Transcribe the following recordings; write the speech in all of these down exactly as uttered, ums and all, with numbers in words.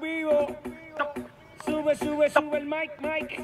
vivo. Sube, sube, sube el mic, mic.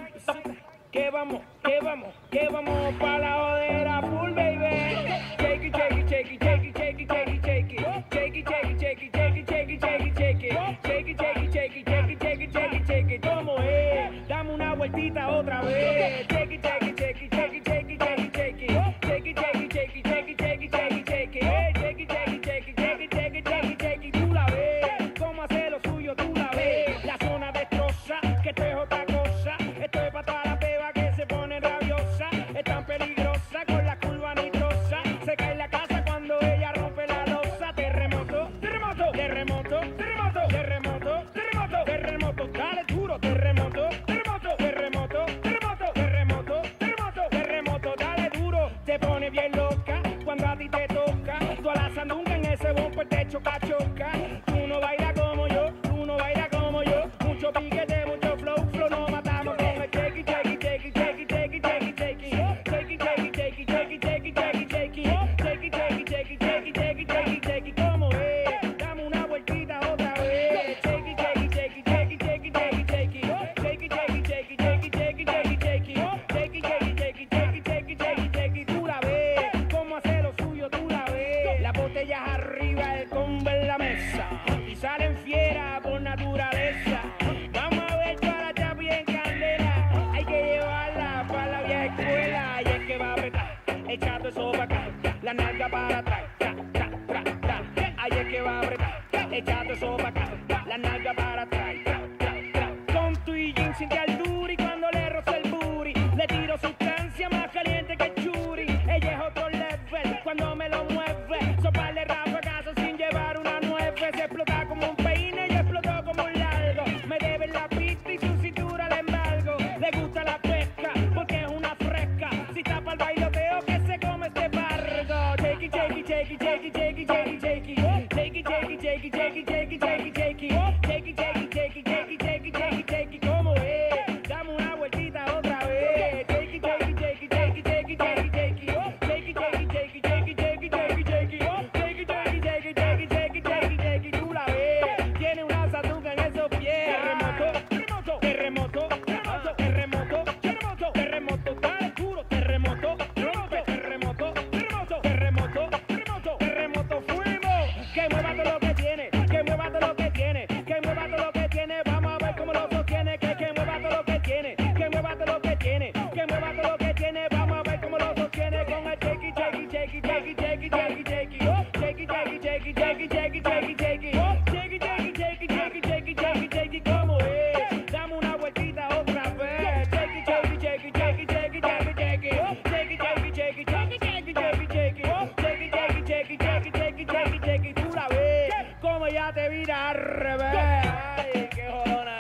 Que vamos, que vamos, que vamos pa' la jodera full, baby. Shake it, shake it, shake it, shake it, shake it, shake it, shake it. Shake it, shake it, shake it, shake it, shake it, shake it, shake it. Shake it, shake it, shake it, shake it, shake it, shake it, shake it. ¿Cómo es? Dame una vueltita otra vez. Shake it, shake it, shake it, shake it, shake it, shake it, shake it. Shake it, shake it, shake it, shake it, shake it, shake it, shake it. Shake it, shake it, shake it, shake it, shake it, shake it, shake it. Tú la ves. Cómo hace lo suyo, tú la ves. La zona destroza, que esto es otra cosa. Esto es para toda la peba que se pone rabiosa. Es tan peligrosa con la curva nitrosa. Se cae en la casa cuando ella rompe la losa. Terremoto, terremoto, terremoto, terremoto, terremoto, terremoto, terremoto. Dale duro, terremoto, terremoto, terremoto, terremoto, terremoto, terremoto, terremoto. Dale duro, te pone bien loca cuando a ti te toca. Tú a la sandunga en ese bumper te choca, choca. Tú no bailas como yo, tú no bailas como yo. Mucho piquete, mucho flow, flow, no matamos con el shake it, shake it, shake it, shake it, shake it, shake it, shake it. Shake it, shake it, shake it, shake it, shake it, shake it, shake it. Shake it, shake it, shake it, shake it, shake it, shake it, shake it. ¿Cómo es? Dame una vueltita otra vez. Shake it, shake it, shake it, shake it, shake it, shake it, shake it. Shake it, shake it, shake it, shake it, shake it, shake it, shake it. Shake it, shake it, shake it, shake it, shake it, shake it, shake it. Tú la ves, cómo hace lo suyo, tú la ves. Las botellas arriba, el combo en la mesa. Y salen fieras por naturaleza. Vamos a ver toda la chapi en candela. Hay que llevarla para la vieja escuela. Y es que va a apretar, echando eso para acá. La nalga para atrás, tra, tra, tra, tra. Ahí es que va a apretar, echando eso para acá. La nalga para atrás, tra, tra, tra. Con tu y jean sin altura y cuando le roza el booty, le tiro sustancia más caliente que churi. Ella es otro level cuando me lo mueve. Soparle ráfagas sin llevar una nueve. Se explota como un peine y explotó como un largo. Me debe la pista y su cintura le embargo. Le gusta la pesca porque es una fresca. Si tapa el bailoteo que se come este barco. Shake it, shake it, shake it, shake it, shake it, shake it, shake it. Shake it, shake it, shake it, shake it, shake it, shake it, shake it. Shake it, shake it, shake it, shake it, shake it, shake it, shake it. ¿Cómo es? Dame una vueltita otra vez. Shake it, shake it, shake it, shake it, shake it, shake it, shake it. Shake it, shake it, shake it, shake it, shake it, shake it, shake it. Shake it, shake it, shake it, shake it, shake it, shake it, shake it. Tú la ves. Tiene una sandunga en esos pies. Terremoto, terremoto, terremoto, terremoto, terremoto, terremoto. Dale duro, terremoto, terremoto, terremoto, terremoto, terremoto, terremoto, terremoto. Fuimos. Que mueva todo lo que tiene, que mueva todo lo que tiene, que mueva todo lo que tiene. Vamos a ver cómo lo sostiene. Que que mueva todo lo que tiene, que mueva todo lo que tiene, que mueva todo lo que tiene. Vamos a ver cómo lo sostiene con el shake it, shake it, shake it, shake it, shake it, shake it, shake it. Shake it, shake it, shake it, shake it, shake it, shake it, shake it. Shake it, shake it, shake it, shake it, shake it, shake it, shake it. ¿Cómo es? Dame una vueltita otra vez. Shake it, shake it, shake it, shake it, shake it, shake it, shake it. Shake it, shake it, shake it, shake it, shake it, shake it, shake it. Shake it, shake it, shake it, shake it, shake it, shake it, shake it. Tú la ves, como ya te vira al revés. Ay, qué jodona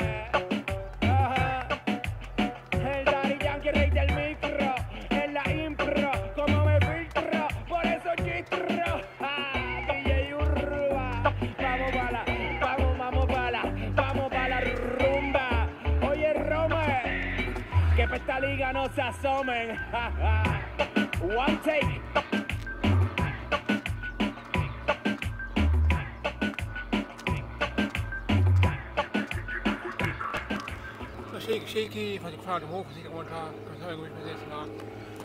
es. Ajá. El Daddy Yankee, rey del micro. En la impro, como me filtro. Por eso chistro. Ah, D J Urba. Vamos para la, vamos, vamos para la, vamos para la rumba. Oye, Roma, que pa' esta liga no se asomen. One take. Shaky, shaky van de crowd omhoog gezien wordt, kan zo goed met dit vandaag.